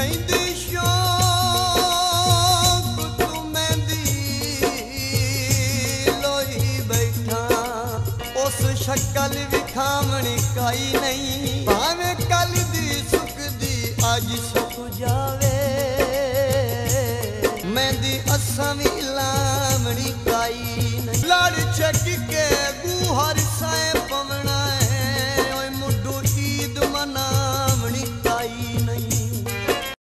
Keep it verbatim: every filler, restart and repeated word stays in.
कहंदी शौक तू मेहंदी लोही बैठा उस शक्ल विखावणी काई नहीं भावे कल दी सुख दी अज सुख जावे मेहंदी असा भी लावणी काई नहीं लड़ छक के